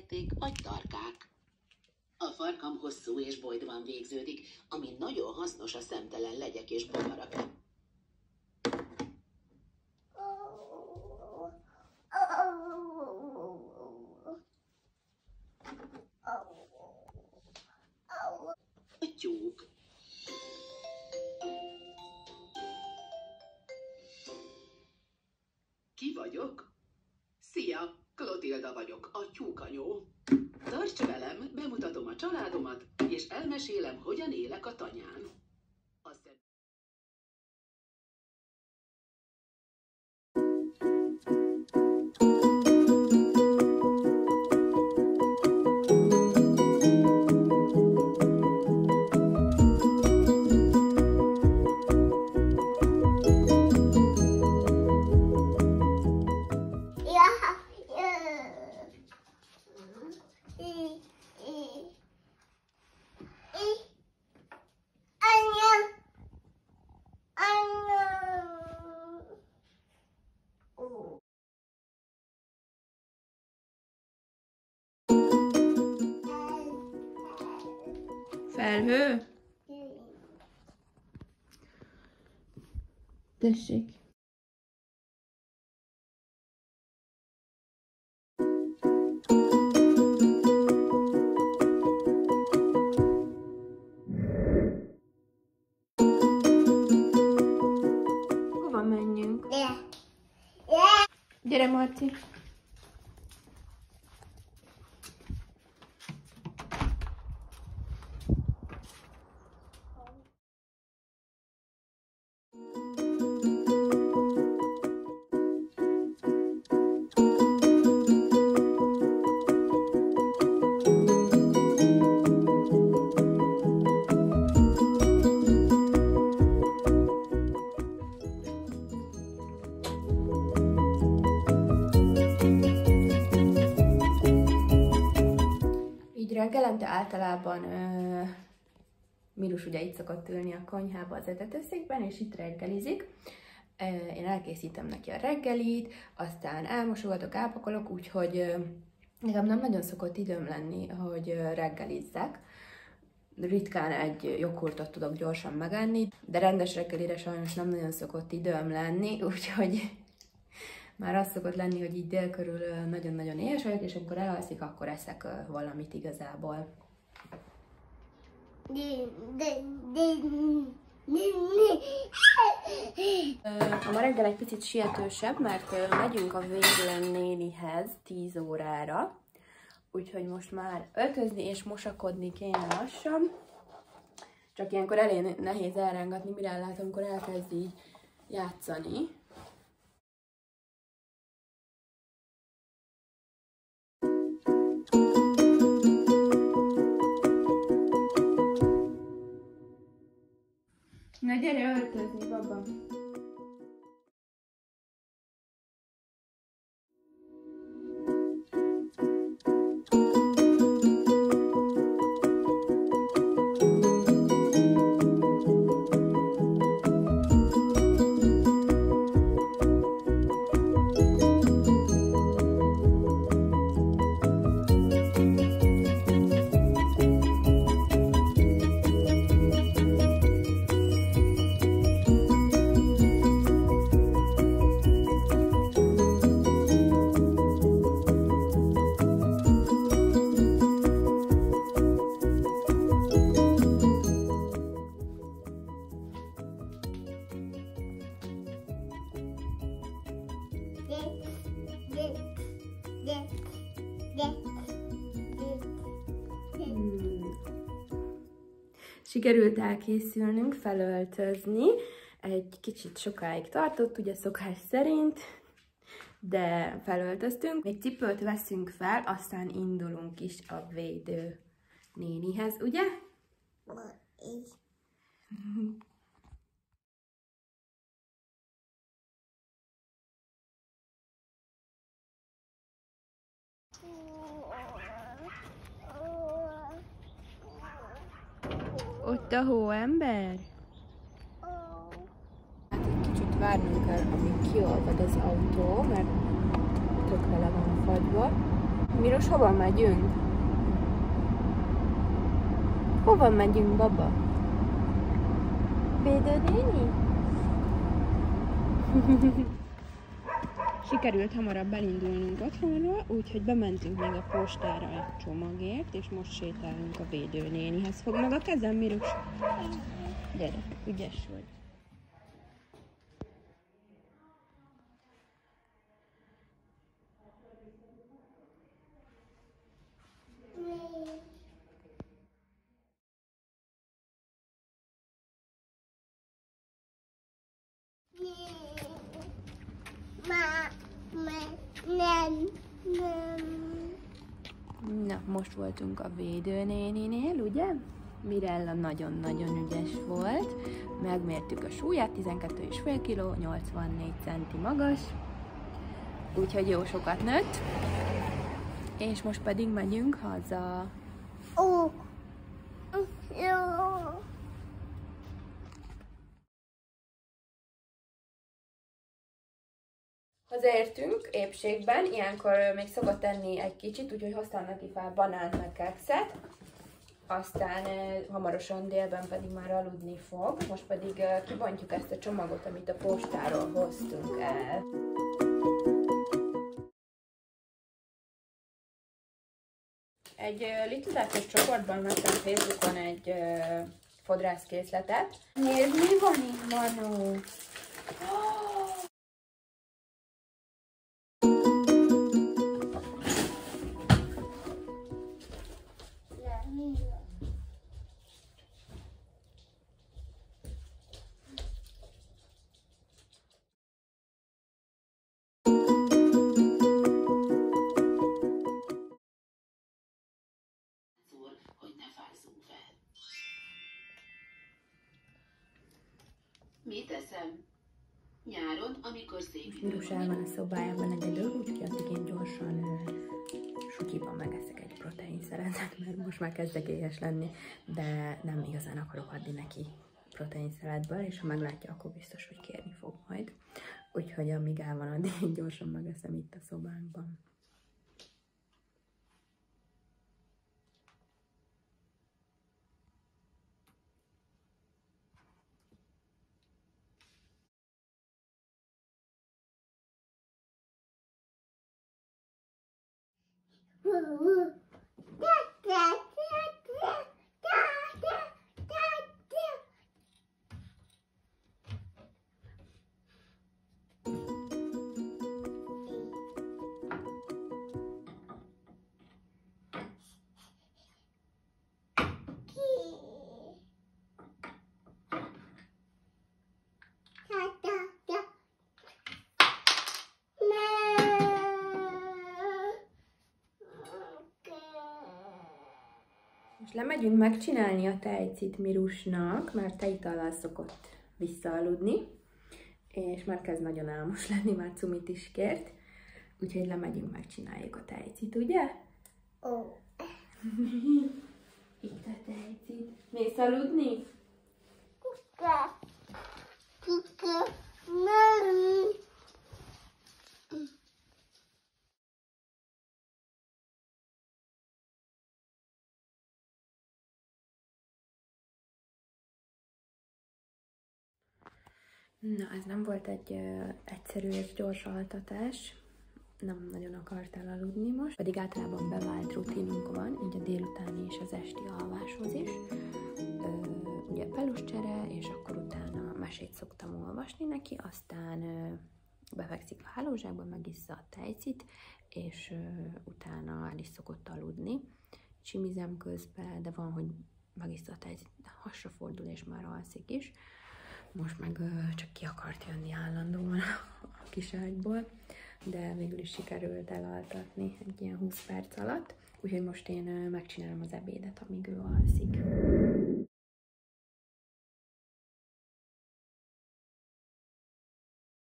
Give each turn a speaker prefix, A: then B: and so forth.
A: játék vagy tarkák. A farkam hosszú és bojtban végződik, ami nagyon hasznos a szemtelen legyek és bogarak. A tyúk. Ki vagyok? Szia, Klotilda vagyok, a tyúkanyó. Tarts velem, bemutatom a családomat, és elmesélem, hogyan élek a tanyán.
B: Felhő? Tessék. Hova menjünk? Gyere, Marci. Reggelente általában Milus ugye itt szokott ülni a konyhába az etetőszékben, és itt reggelizik. Én elkészítem neki a reggelit, aztán elmosogatok, elpakolok, úgyhogy nekem nem nagyon szokott időm lenni, hogy reggelizzek. Ritkán egy joghurtot tudok gyorsan megenni, de rendes reggelire sajnos nem nagyon szokott időm lenni, úgyhogy már az szokott lenni, hogy így dél körül nagyon-nagyon éhes vagyok, és amikor elalszik, akkor eszek valamit igazából. A ma reggel egy picit sietősebb, mert megyünk a Véglen nénihez 10 órára, úgyhogy most már öltözni és mosakodni kéne lassan. Csak ilyenkor elég nehéz elrángatni, mire lát, amikor elkezd így játszani. Na gyere öltözni, baba! Sikerült elkészülnünk, felöltözni. Egy kicsit sokáig tartott, ugye szokás szerint, de felöltöztünk. Még cipőt veszünk fel, aztán indulunk is a védő nénihez, ugye? Így. Ott a hóember? Hát egy kicsit várnunk kell, amíg kiolvad az autó, mert tökre le van fagyva. Miros, hova megyünk? Hova megyünk, baba? Védőnéni? Sikerült hamarabb elindulnunk otthonról, úgyhogy bementünk még a postára egy csomagért, és most sétálunk a védőnénihez. Fog meg a kezem, Miros? Gyere, ügyes vagy. Na, most voltunk a védőnéninél, ugye? Mirella nagyon-nagyon ügyes volt. Megmértük a súlyát, 12,5 kg, 84 cm magas. Úgyhogy jó sokat nőtt. És most pedig megyünk haza. Hazaértünk épségben, ilyenkor még szokott enni egy kicsit, úgyhogy hoztam neki fel banánt meg kekszet. Aztán hamarosan délben pedig már aludni fog. Most pedig kibontjuk ezt a csomagot, amit a postáról hoztunk el. Egy Little Darkos csoportban vettem Facebookon egy fodrászkészletet. Nézd, mi van itt, Manu?
A: Hogy ne fázzunk fel. Mit eszem? Nyáron, amikor szép
B: Mirus el van a szobájában egyedül, úgyhogy addig én gyorsan sutyiban megeszek egy proteinszeletet, mert most már kezdek éhes lenni, de nem igazán akarok adni neki proteinszeletből, és ha meglátja, akkor biztos, hogy kérni fog majd. Úgyhogy amíg el van, addig én gyorsan megeszem itt a szobánkban. Most lemegyünk megcsinálni a tejcit Mirusnak, mert tejitallal szokott visszaaludni, és már kezd nagyon álmos lenni, már Cumit is kért, úgyhogy lemegyünk, megcsináljuk a tejcit, ugye? Itt a tejcit. Mész aludni? Na, ez nem volt egy egyszerű és gyors altatás, nem nagyon akartál aludni most, pedig általában bevált rutinunk van, így a délutáni és az esti alváshoz is. Ugye peluscsere, és akkor utána mesét szoktam olvasni neki, aztán befekszik a hálózsákba, megissza a tejcit, és utána el is szokott aludni. Csimizem közben, de van, hogy megissza a tejcit, hasra fordul, és már alszik is. Most meg csak ki akart jönni állandóan a kis ágyból, de végül is sikerült elaltatni egy ilyen 20 perc alatt, úgyhogy most én megcsinálom az ebédet, amíg ő alszik.